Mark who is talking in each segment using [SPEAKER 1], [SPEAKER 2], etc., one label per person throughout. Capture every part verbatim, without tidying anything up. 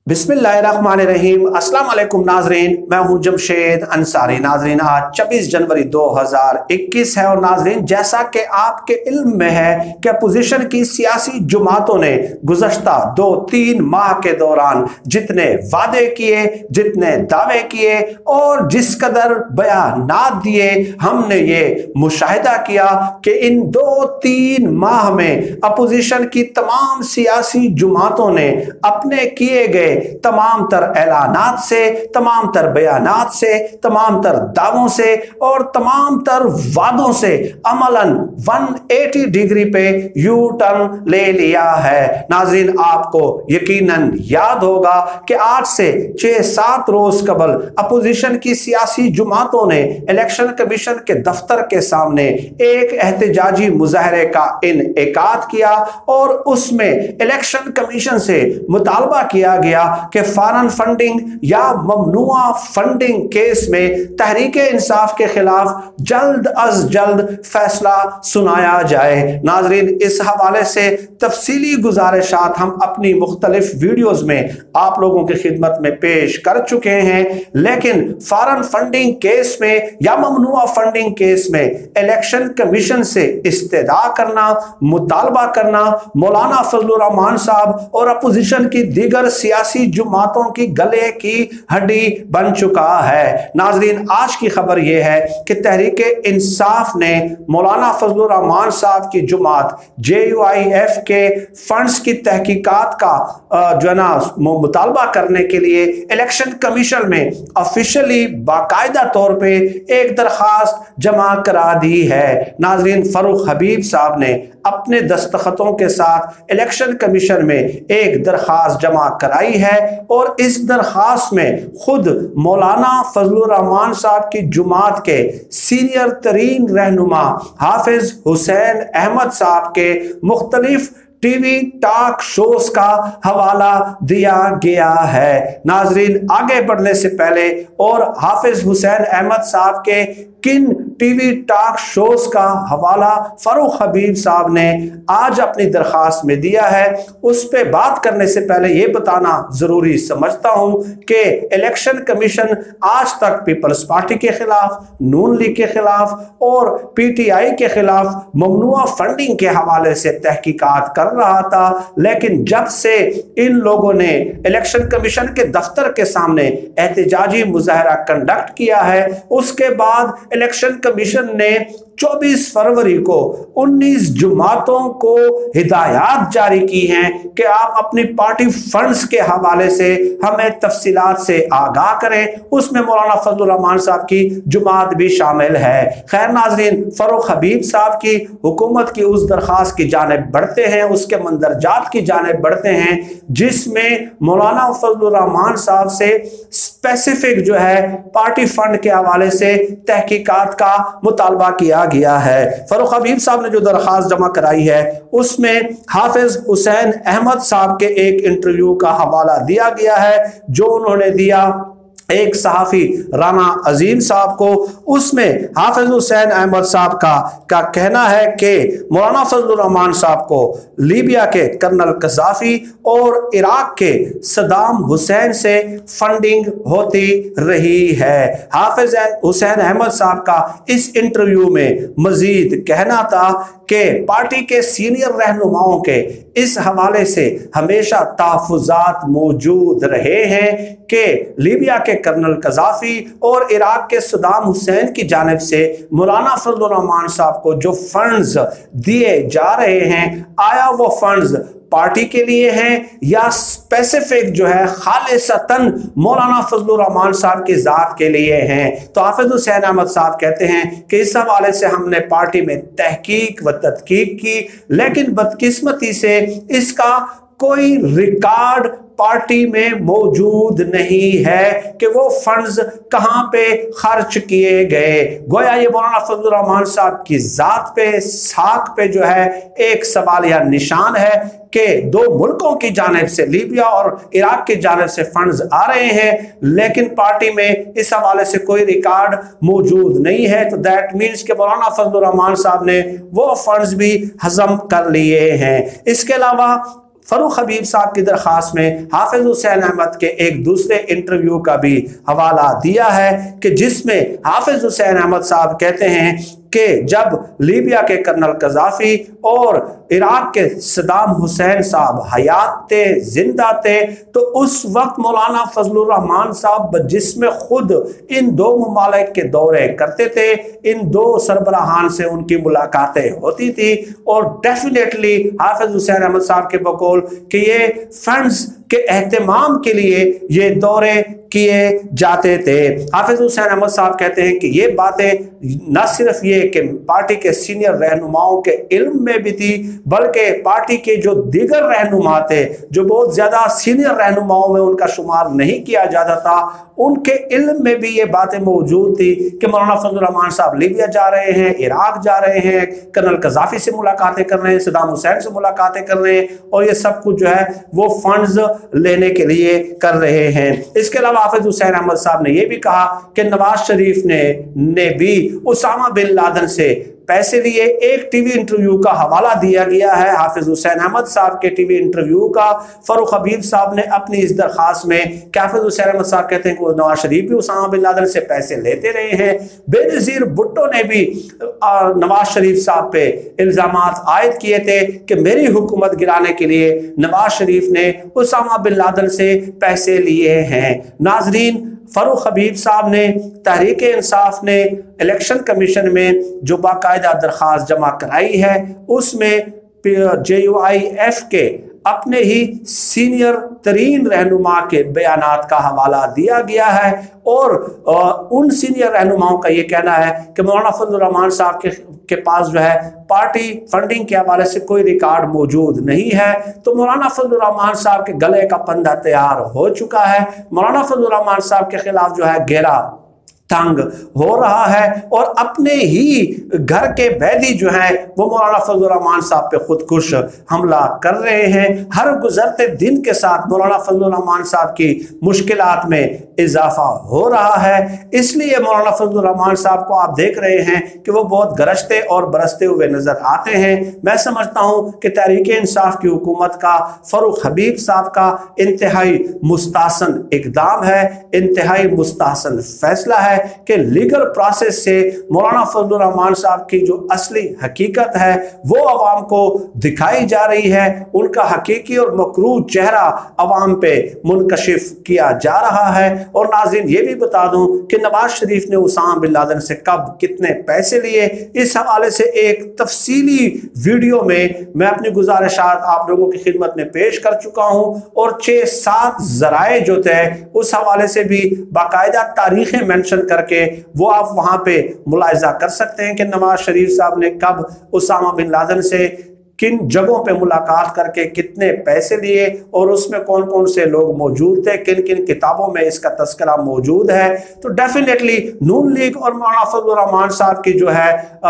[SPEAKER 1] बिस्मिल्लाहिर्रहमानिर्रहीम। अस्सलाम वालेकुम नाजरीन, मैं हूं जमशेद अंसारी। नाजरीन, आज छब्बीस जनवरी दो हज़ार इक्कीस है और नाजरीन, जैसा कि आपके इल्म में है कि अपोजिशन की सियासी जमातों ने गुज़श्ता दो तीन माह के दौरान जितने वादे किए, जितने दावे किए और जिस कदर बयानात दिए, हमने ये मुशाहिदा किया कि इन दो तीन माह में अपोजिशन की तमाम सियासी जमातों ने अपने किए गए तमाम तर ऐलानात से, तमाम तर बयानात से, तमाम तर दावों से और तमाम तर वादों से अमलन एक सौ अस्सी डिग्री पे यू टर्न ले लिया है। नाजरीन, आपको यकीनन याद होगा कि आज से छह सात रोज कबल अपोजिशन की सियासी जमातों ने इलेक्शन कमीशन के दफ्तर के सामने एक एहतजाजी मुजाहरे का इनेकाद किया और उसमें इलेक्शन कमीशन से मुतालबा किया गया कि फॉरेन फंडिंग या ममनुआ फंडिंग केस में तहरीक इंसाफ के खिलाफ जल्द अज जल्द फैसला सुनाया जाए। नाजरीन, इस हवाले से तफसीली गुजारिशात हम अपनी मुख्तलिफ वीडियोस में आप लोगों की खिदमत में पेश कर चुके हैं, लेकिन फॉरेन फंडिंग केस में या ममनुआ फंडिंग केस में इलेक्शन कमीशन से इस्तेदा करना, मुतालबा करना मौलाना फजलुर रहमान साहब और अपोजिशन की दीगर सियासी जमातों की गले की हड्डी बन चुका है। नाजरीन, आज की खबर यह है कि तहरीक इंसाफ ने मौलाना फजलुर रहमान साहब की जमात जे यू आई एफ के फंड्स की तहकीकात का जो है ना मुतालबा करने के लिए इलेक्शन कमीशन में ऑफिशियली बाकायदा तौर पे एक दरखास्त जमा करा दी है। नाजरीन, फरूख हबीब साहब ने अपने दस्तखतों के साथ इलेक्शन कमीशन में एक दरखास्त जमा कराई है और इस दरखास्त में खुद मौलाना फजलुर रहमान साहब की जुमात के सीनियर तरीन रहनुमा हाफिज हुसैन अहमद साहब के मुख्तलिफ टीवी टॉक शोज का हवाला दिया गया है। नाजरीन, आगे बढ़ने से पहले और हाफिज हुसैन अहमद साहब के किन टीवी टॉक शोज का हवाला फरूख हबीब साहब ने आज अपनी दरखास्त में दिया है, उस पे बात करने से पहले यह बताना जरूरी समझता हूं कि इलेक्शन कमीशन आज तक पीपल्स पार्टी के खिलाफ, नून लीग के खिलाफ और पीटीआई के खिलाफ ममनुआ फंडिंग के हवाले से तहकीकात कर रहा था, लेकिन जब से इन लोगों ने इलेक्शन कमीशन के दफ्तर के सामने एहतजाजी मुजाहरा कंडक्ट किया है, उसके बाद इलेक्शन कमीशन ने चौबीस फरवरी को उन्नीस जमातों को हिदायत जारी की हैं कि आप अपनी पार्टी फंड्स के हवाले से हमें तफसीलात से आगाह करें। उसमें मौलाना फजलुर रहमान साहब की जमात भी शामिल है। खैर नाजरीन, फरूख हबीब साहब की हुकूमत की उस दरखास्त की जानिब बढ़ते हैं, उसके मंदरजात की जानिब बढ़ते हैं, जिसमें मौलाना फजलुर रहमान साहब से स्पेसिफिक जो है पार्टी फंड के हवाले से तहकीकात का मुतालबा किया गया है। फरूख हबीब साहब ने जो दरखास्त जमा कराई है उसमें हाफिज हुसैन अहमद साहब के एक इंटरव्यू का हवाला दिया गया है जो उन्होंने दिया एक सहाफी राना अजीम साहब को। उसमें हाफिज हुसैन अहमद साहब का का कहना है कि मौलाना फजलुर रहमान साहब को लीबिया के कर्नल कज़ाफी और इराक के सदाम हुसैन से फंडिंग होती रही है। हाफिज हुसैन अहमद साहब का इस इंटरव्यू में मजीद कहना था कि पार्टी के सीनियर रहनुमाओं के इस हवाले से हमेशा तहफ़्फ़ुज़ात मौजूद रहे हैं कि लीबिया के कर्नल कज़ाफी और इराक के सदाम हुसैन की जानिब से मौलाना फजलुर रहमान साहब को जो फंड्स दिए जा रहे हैं, आया वो फंड्स पार्टी के लिए हैं या स्पेसिफिक जो है खालिसतन मौलाना फजलुर रहमान साहब की जात के लिए हैं। तो हाफिज हुसैन अहमद साहब कहते हैं कि इस हवाले से हमने पार्टी में तहकीक व तदकीक की, लेकिन बदकिस्मती से इसका कोई रिकॉर्ड पार्टी में मौजूद नहीं है कि वो फंड्स कहां पे खर्च किए गए। गोया ये मौलाना फजलुर रहमान साहब की जात पे, साख पे जो है एक सवाल या निशान है कि दो मुल्कों की जानिब से, लीबिया और इराक की जानिब से फंड्स आ रहे हैं, लेकिन पार्टी में इस हवाले से कोई रिकॉर्ड मौजूद नहीं है। तो दैट मीन्स कि मौलाना फजलुर रहमान साहब ने वो फंड्स भी हजम कर लिए हैं। इसके अलावा فاروق حبیب صاحب کی درخواست میں حافظ حسین احمد کے ایک دوسرے انٹرویو کا بھی حوالہ دیا ہے کہ جس میں حافظ حسین احمد صاحب کہتے ہیں کہ جب لیبیا کے کرنل قذافی اور عراق کے صدام حسین صاحب حیات تھے، زندہ تھے، تو اس وقت مولانا فضل الرحمان صاحب جس میں خود ان دو ممالک کے دورے کرتے تھے، ان دو سربراہان سے ان کی ملاقاتیں ہوتی تھی، اور ڈیفینیٹلی حافظ حسین احمد صاحب کے بقول کہ یہ فنڈز کے اہتمام کے لیے یہ دورے کیے جاتے تھے۔ حافظ حسین احمد صاحب کہتے ہیں کہ یہ باتیں نہ صرف یہ کہ پارٹی کے سینئر رہنماؤں کے علم میں بھی تھی، بلکہ پارٹی کے جو دیگر رہنما تھے، جو بہت زیادہ سینئر رہنماؤں میں ان کا شمار نہیں کیا جاتا تھا، ان کے علم میں بھی یہ باتیں موجود تھی کہ مولانا فضل الرحمان صاحب لیبیا جا رہے ہیں، عراق جا رہے ہیں، کرنل قذافی سے ملاقاتیں کر رہے ہیں، صدام حسین سے ملاقاتیں کر رہے ہیں، اور یہ سب کچھ جو ہے وہ فنڈز لینے کے لیے کر رہے ہیں۔ اس کے علاوہ حافظ حسین احمد صاحب نے یہ بھی کہا کہ نواز شریف نے نے بھی اسامہ بن لادن سے پیسے لیے۔ ایک ٹی وی انٹرویو کا حوالہ دیا گیا ہے حافظ حسین احمد صاحب کے ٹی وی انٹرویو کا۔ فاروق حبیب صاحب نے اپنی اس درخواست میں کہ حافظ حسین احمد صاحب کہتے ہیں کہ نواز شریف بھی اسامہ بن لادن سے پیسے لیتے رہے ہیں۔ بے نظیر بھٹو نے بھی نواز شریف صاحب پہ الزامات عائد کیے تھے کہ میری حکومت گرانے کے لیے نواز شریف نے اسامہ بن لادن سے پیسے لیے ہیں۔ ناظرین، فاروق حبیب صاحب نے، تحریک انصاف نے الیکشن کمیشن میں جو باقاعدہ درخواست جمع کرائی ہے، اس میں جے یو آئی ایف کے اپنے ہی سینئر ترین رہنما کے بیانات کا حوالہ دیا گیا ہے، اور ان سینئر رہنماؤں کا یہ کہنا ہے کہ مولانا فضل الرحمان صاحب کے کے پاس جو ہے پارٹی فنڈنگ کے حوالے سے کوئی ریکارڈ موجود نہیں ہے۔ تو مولانا فضل الرحمان صاحب کے گلے کا پندہ تیار ہو چکا ہے۔ مولانا فضل الرحمان صاحب کے خلاف جو ہے گھیرا تنگ ہو رہا ہے، اور اپنے ہی گھر کے بیدی جو ہیں وہ مولانا فضل الرحمان صاحب پہ خودکش حملہ کر رہے ہیں۔ ہر گزرتے دن کے ساتھ مولانا فضل الرحمان صاحب کی مشکلات میں اضافہ ہو رہا ہے۔ اس لیے مولانا فضل الرحمان صاحب کو آپ دیکھ رہے ہیں کہ وہ بہت گرجتے اور برستے ہوئے نظر آتے ہیں۔ میں سمجھتا ہوں کہ تحریک انصاف کی حکومت کا فاروق حبیب صاحب کا انتہائی مستحسن اقدام ہے، انتہائی مستحسن فیصلہ ہے کہ لیگل پروسیس سے مولانا فضل الرحمان صاحب کی جو اصلی حقیقت ہے وہ عوام کو دکھائی جا رہی ہے، ان کا حقیقی اور مکروہ چہرہ عوام پہ منکشف کیا جا رہا ہے۔ اور ناظرین، یہ بھی بتا دوں کہ نواز شریف نے اسامہ بن لادن سے کب کتنے پیسے لیے، اس حوالے سے ایک تفصیلی ویڈیو میں میں اپنی گزارشات آپ لوگوں کی خدمت میں پیش کر چکا ہوں، اور چھ سات ذرائع جو تھے اس حوالے سے بھی باقاعدہ تاریخیں مینشن کر کے وہ آپ وہاں پہ ملاحظہ کر سکتے ہیں کہ نواز شریف صاحب نے کب اسامہ بن لادن سے کن جگہوں پہ ملاقات کر کے کتنے پیسے لیے، اور اس میں کون کون سے لوگ موجود تھے، کن کن کتابوں میں اس کا تذکرہ موجود ہے۔ تو ڈیفینیٹلی نون لیگ اور مولانا فضل الرحمان صاحب کی جو ہے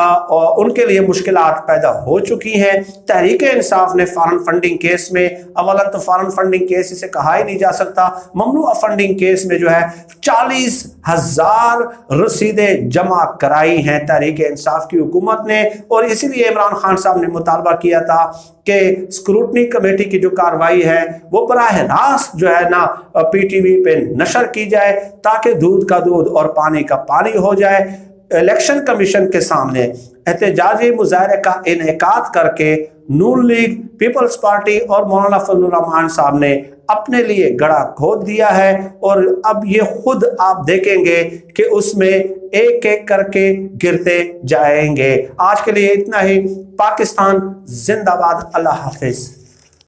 [SPEAKER 1] ان کے لیے مشکلات پیدا ہو چکی ہیں۔ تحریک انصاف نے فارن فنڈنگ کیس میں، اولا تو فارن فنڈنگ کیس اسے کہا ہی نہیں جا سکتا، ممنوع فنڈنگ کیس میں جو ہے چالیس ہزار رسیدیں جمع کرائی ہیں تحریک انصاف کی حکومت نے، اور اسی لیے عمران خان صاحب نے مطالبہ کیا تھا کہ سکروٹنی کمیٹی کی جو کارروائی ہے وہ براہ راست جو ہے نا پی ٹی وی پہ نشر کی جائے، تاکہ دودھ کا دودھ اور پانی کا پانی ہو جائے۔ الیکشن کمیشن کے سامنے احتجاجی مظاہرے کا انعقاد کر کے نون لیگ، پیپلز پارٹی اور مولانا فضل الرحمان صاحب نے اپنے لیے گڑھا کھود دیا ہے، اور اب یہ خود آپ دیکھیں گے کہ اس میں ایک ایک کر کے گرتے جائیں گے۔ آج کے لیے اتنا ہی۔ پاکستان زندہ باد۔ اللہ حافظ۔